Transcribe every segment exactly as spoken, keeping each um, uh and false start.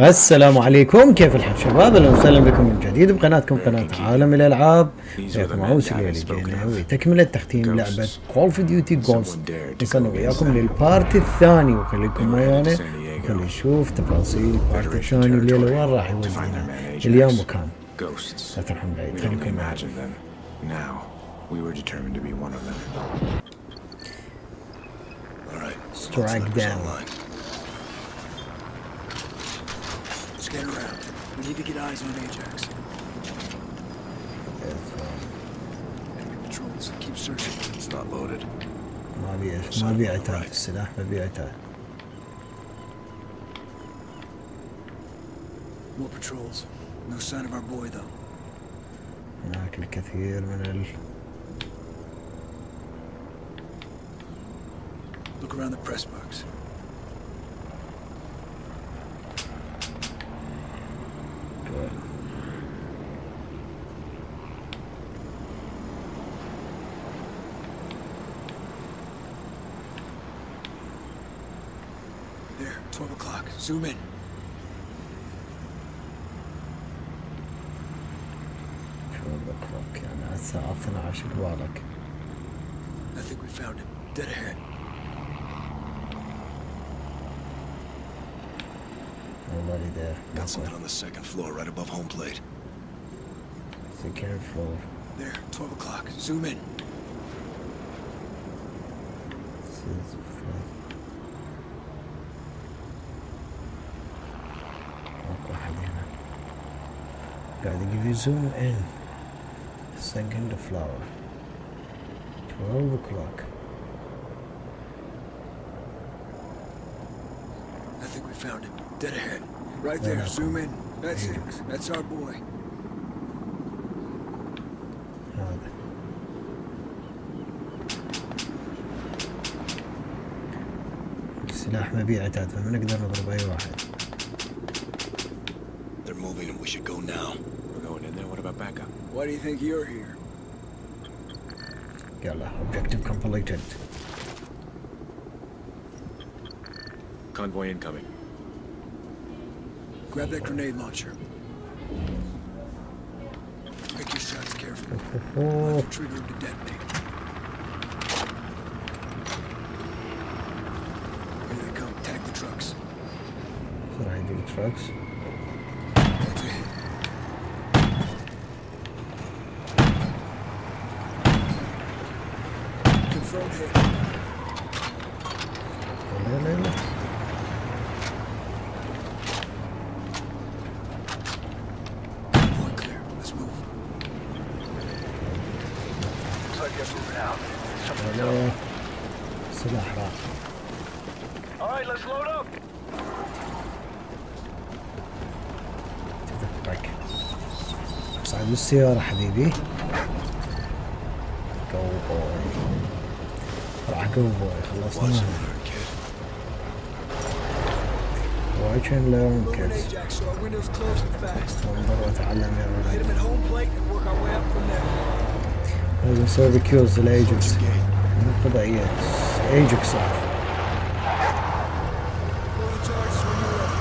السلام عليكم، كيف الحال شباب؟ اهلا وسهلا بكم من جديد بقناتكم قناة عالم الالعاب. وياكم عوس الليلة جينا وتكملة تختيم لعبة كول اوف ديوتي جوست. وصلنا وياكم للبارت الثاني، وخليكم ويانا وخلي نشوف تفاصيل البارت الثاني الليلة وين راح يودينا اليوم وكان. لا تروحون بعيد، خليكم معنا. Strike down. Scan around. We need to get eyes on Ajax. Enemy patrols. Keep searching. It's not loaded. ما بي ما بي عتاد السلاح، ما بي عتاد. More patrols. No sign of our boy though. هناك الكثير من ال Look around the press box. There, twelve o'clock. Zoom in. twelve o'clock يعني الساعة اثني عشر بالك. I think we found him. Dead ahead. Nobody there. Got something on the second floor, right above home plate. Second floor. There, twelve o'clock. Zoom in. اكو احد هنا قاعد يجيب لي زوم ان. Second floor. twelve o'clock. I think we found him. Dead ahead. Right there. Zoom in. That's it. That's our boy. هذا السلاح ما بيه عتاد، فما نقدر نضرب اي واحد. They're moving and we should go now. We're going in there. What about backup? Why do you think you're here? يلا objective completed. Convoy incoming. Grab that grenade launcher. Pick your shots carefully. Left trigger to detonate. Here they come. Tag the trucks. بسرعة يجي التراكس. That's it. Confirm hit. لا لا لا. Point clear. Let's move. Looks like they're moving out. لا سلاح راح. All right, let's load up. تذكرك. صعد بالسيارة حبيبي. جو بوي. راح جو بوي خلصنا. Watch and learn kids. Ajax, so our window's closed and fast. انظر وتعلم يا Get ولد. him at home plate and work our way up from there. لازم نسوي كيوز للايجكس. مو قضائيات. ايجكس صح. Load charges when you're ready.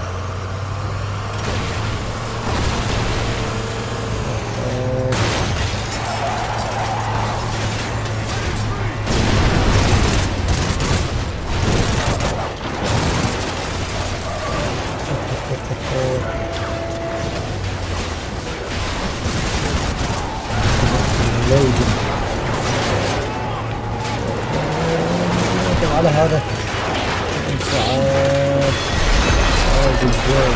على هذا صعب صعب الجو.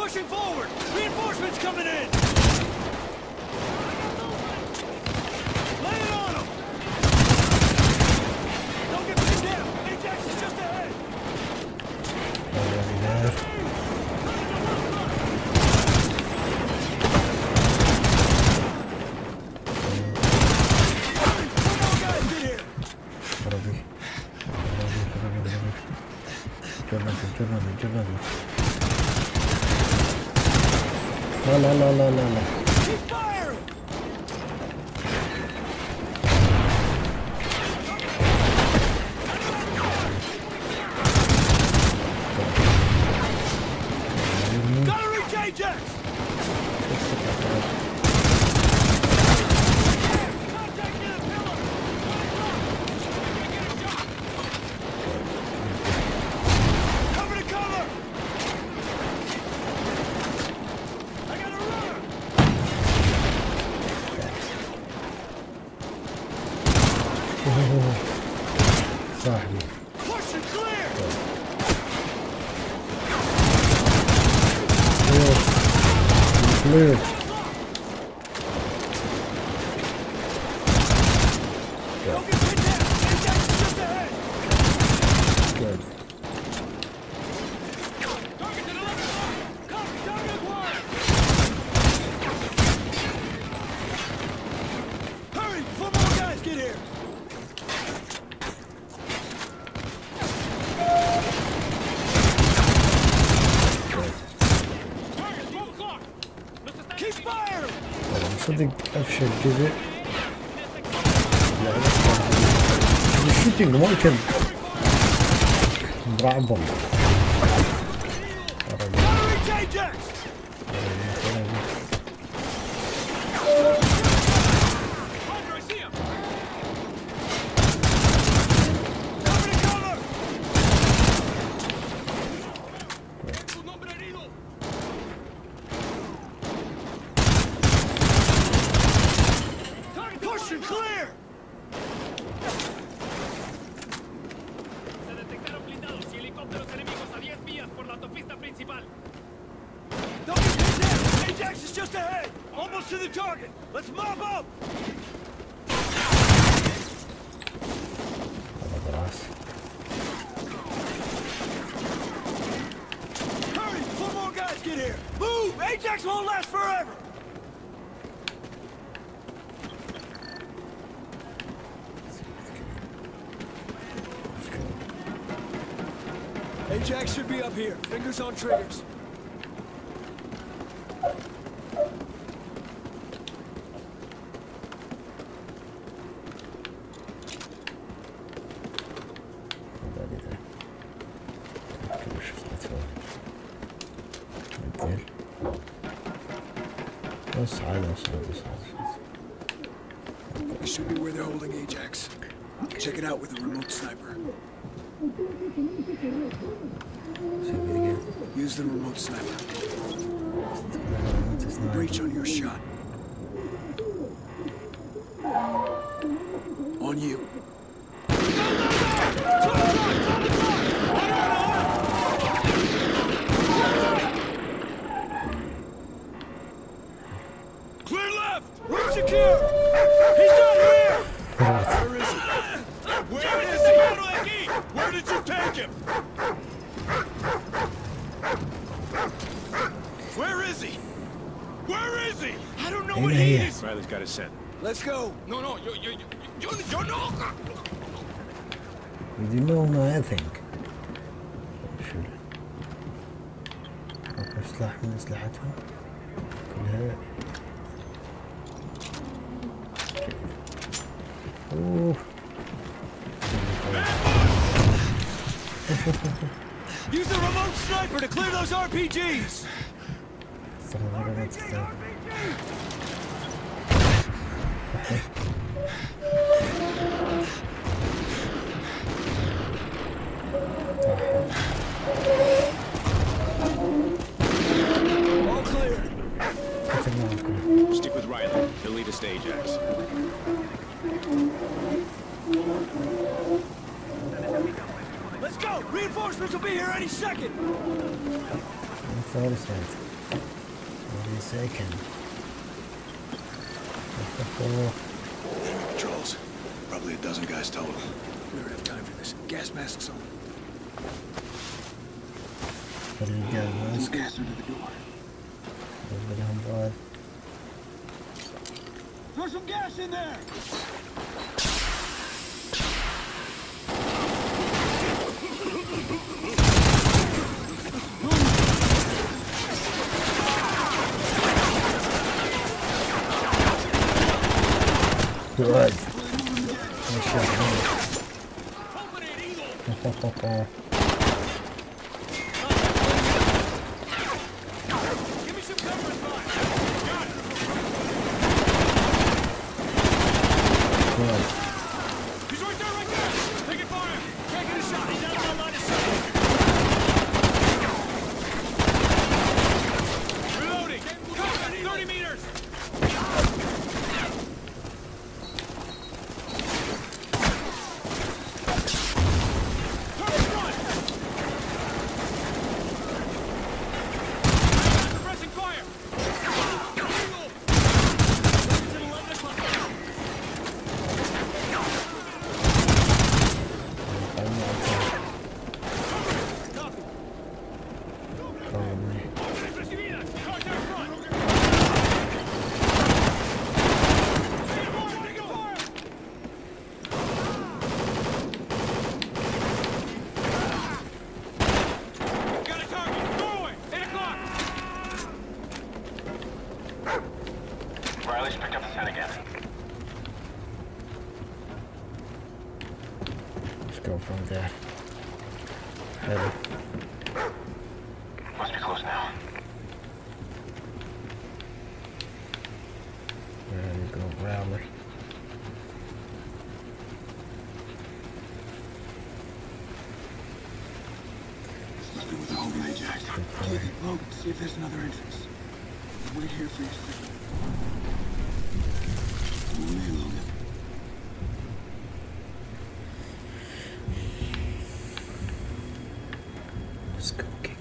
Pushing forward! Reinforcements coming in! Lay it on them! Don't get pinned down! Ajax is just ahead! Already there. خرابي خرابي خرابي خرابي جربي جربي جربي لا لا لا لا لا لا Gotta reach Ajax! صاحبي clear. Good. Hurry before more guys get here. Keep firing! صدق افشل جزء الشوتينج ما كان مرعبهم Ajax is just ahead! Almost to the target! Let's mob up! Hurry before more guys get here! Move! Ajax won't last forever! Ajax should be up here. Fingers on triggers. This should be where they're holding Ajax. Check it out with a remote sniper. Use the remote sniper. Breach on your shot. On you. Clear left! We're secure! He's not here! Where is he? Where is he? Where did you take him? Where is he? Where is he? I don't know what he is. Riley's got his scent. Let's go. No, no, yo, yo, yo, yo, yo, no. You know nothing. شو أكو سلاح من أسلحتهم كلها. أوه. Use the remote sniper to clear those R P Gs. All clear. Stick with Riley. He'll lead us to Ajax. Let's go! Reinforcements will be here any second! That's all the same. Wait a second. Patrols. Probably a dozen guys total. We don't have time for this. Gas masks on. Put in gas mask. Gas under the door. Over down by. Throw some gas in there! Good. Nice shot. Ho, ho, ho. Give me some cover and fire! Got it! Good. He's right there, right there! Taking fire! Can't get a shot! He's out of my line of sight! Reloading! Cover! thirty meters! Riley's picked up the scent again. Let's go from there. Heavy. Must be close now. There you go, Rowler. Let's go with the home Ajax. Keep it low. See if there's another entrance. Wait here for your signal. Only Logan. Let's go, Giga.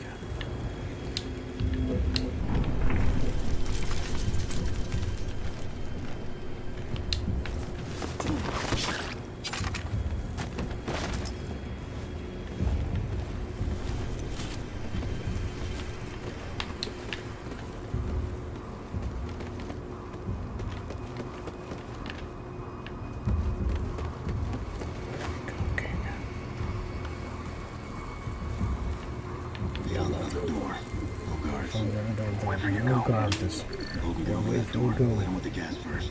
No guards. Logan, go over that door. Hit him with the gas first.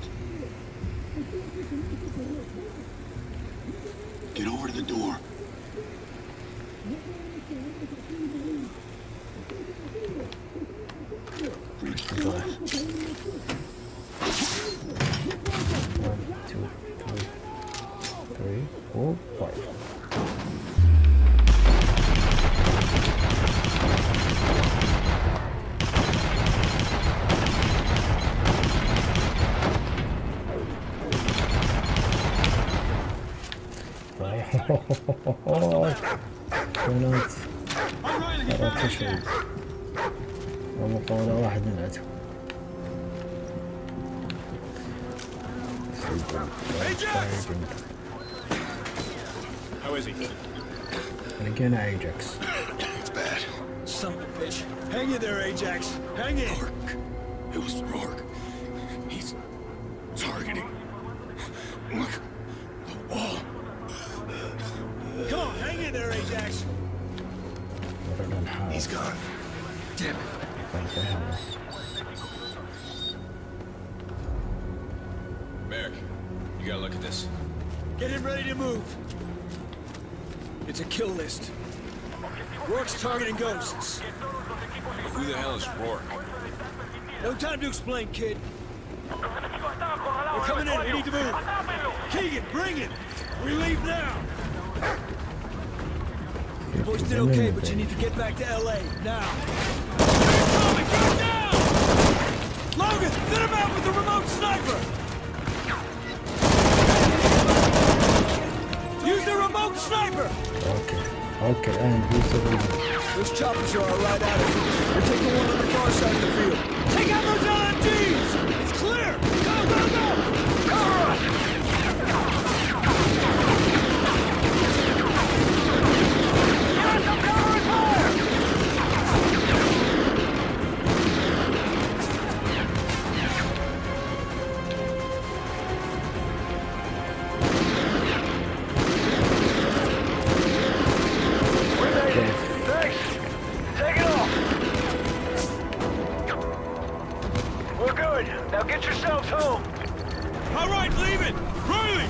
Get over to the door. Reach the door. One, two, three, three, four, five. كانت قررت تشوي ومقاولة واحد من عندهم. How is he? And again Ajax. It's bad. Son of a bitch. Hang in there, Ajax. Hang in. Rourke. It was Rourke. He's targeting. Look. The wall. Come on, hang in there, Ajax. He's gone. Damn it. Merrick, you gotta look at this. Get him ready to move. It's a kill list. Rourke's targeting ghosts. Who the hell is Rourke? No time to explain, kid. We're coming in. We need to move. Keegan, bring it. We leave now. The boys did okay, but you need to get back to L A now. Get down! Logan, fit him out with the remote sniper. Use the remote sniper. Okay, okay, and use the remote. Those choppers are all right out of here. We're taking one on the far side of the We're good. Now get yourselves home. All right, leave it! Riley!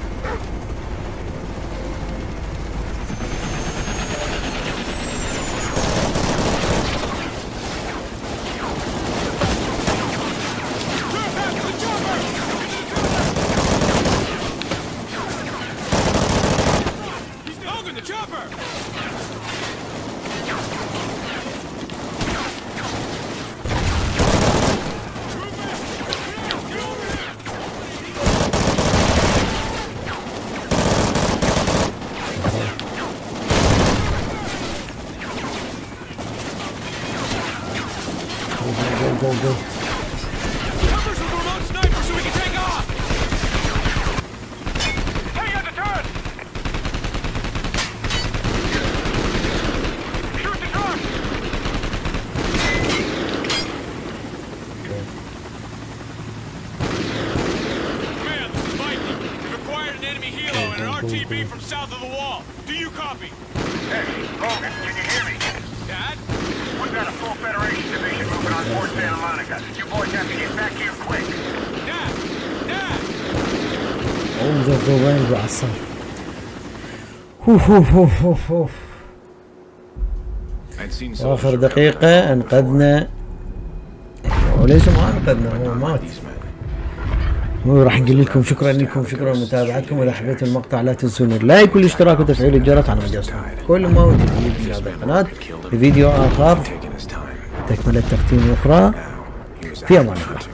Go, go. Cover's with remote sniper so we can take off! Take out the turret! Shoot the truck! Command, this is Viking. We've acquired an enemy helo and an R T B from south of the wall. Do you copy? Hey, Logan, can you hear me? Dad? We've got a full Federation division moving on Fort Santa Monica. You boys have to get back here quick. Dad! Dad! اوه ذا وين بعصا. آخر دقيقة أنقذنا، وليس ما أنقذنا، هو مات. وراح نقول لكم شكرا لكم، شكرا لمتابعتكم. واذا حبيتوا المقطع لا تنسون اللايك والاشتراك وتفعيل الجرس على مود يوصلكم كل ما هو جديد في هذه القناة. في فيديو آخر تكملة تختيم أخرى، في أمان الله.